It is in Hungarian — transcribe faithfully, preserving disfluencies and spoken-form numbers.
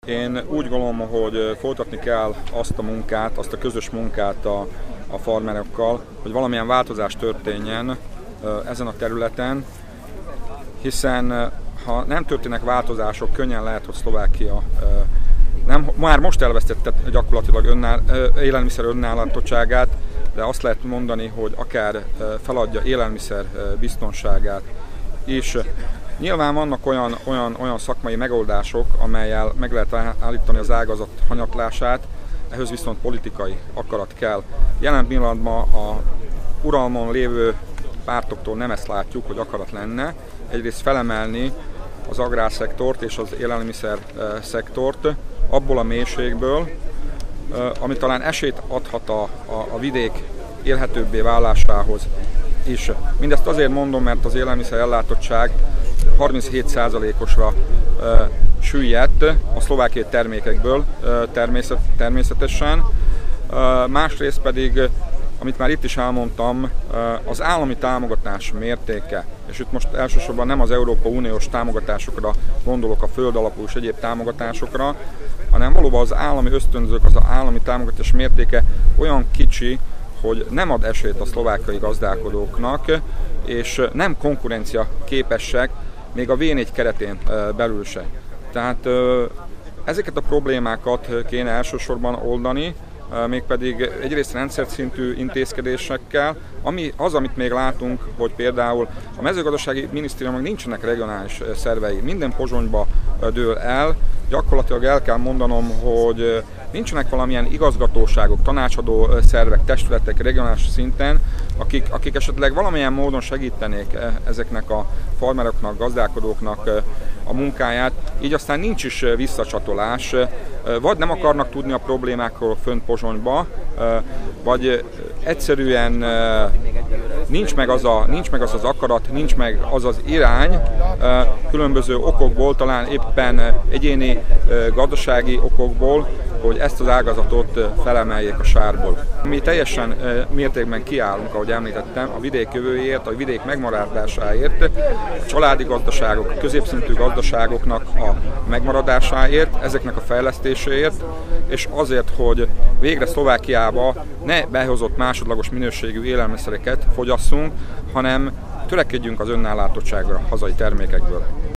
Én úgy gondolom, hogy folytatni kell azt a munkát, azt a közös munkát a, a farmerokkal, hogy valamilyen változás történjen ezen a területen, hiszen ha nem történnek változások, könnyen lehet, hogy Szlovákia nem, már most elvesztette gyakorlatilag önáll, élelmiszer önállatottságát, de azt lehet mondani, hogy akár feladja élelmiszer biztonságát is. Nyilván vannak olyan, olyan, olyan szakmai megoldások, amellyel meg lehet állítani az ágazat hanyatlását, ehhez viszont politikai akarat kell. Jelen pillanatban a uralmon lévő pártoktól nem ezt látjuk, hogy akarat lenne. Egyrészt felemelni az agrárszektort és az élelmiszer szektort abból a mélységből, ami talán esélyt adhat a, a, a vidék élhetőbbé válásához is. Mindezt azért mondom, mert az élelmiszer ellátottság harminchét százalékosra e, süllyedt a szlovákiai termékekből e, természet, természetesen. E, másrészt pedig, amit már itt is elmondtam, e, az állami támogatás mértéke, és itt most elsősorban nem az Európai Uniós támogatásokra gondolok, a földalapú és egyéb támogatásokra, hanem valóban az állami ösztönzők, az állami támogatás mértéke olyan kicsi, hogy nem ad esélyt a szlovákiai gazdálkodóknak, és nem konkurencia képesek, még a vé négy keretén belül se. Tehát ezeket a problémákat kéne elsősorban oldani, mégpedig egyrészt rendszerszintű intézkedésekkel, ami az, amit még látunk, hogy például a mezőgazdasági minisztériumnak nincsenek regionális szervei, minden Pozsonyba dől el, gyakorlatilag el kell mondanom, hogy nincsenek valamilyen igazgatóságok, tanácsadó szervek, testületek regionális szinten, akik, akik esetleg valamilyen módon segítenék ezeknek a farmeroknak, gazdálkodóknak a munkáját, így aztán nincs is visszacsatolás, vagy nem akarnak tudni a problémákról fönt Pozsonyba, vagy egyszerűen nincs meg az, a, nincs meg az az akarat, nincs meg az az irány, különböző okokból, talán éppen egyéni gazdasági okokból, hogy ezt az ágazatot felemeljék a sárból. Mi teljesen mértékben kiállunk, ahogy említettem, a vidék jövőjéért, a vidék megmaradásáért, a családi gazdaságok, a középszintű gazdaságoknak a megmaradásáért, ezeknek a fejlesztéséért, és azért, hogy végre Szlovákiába ne behozott másodlagos minőségű élelmiszereket fogyasszunk, hanem törekedjünk az önellátottságra hazai termékekből.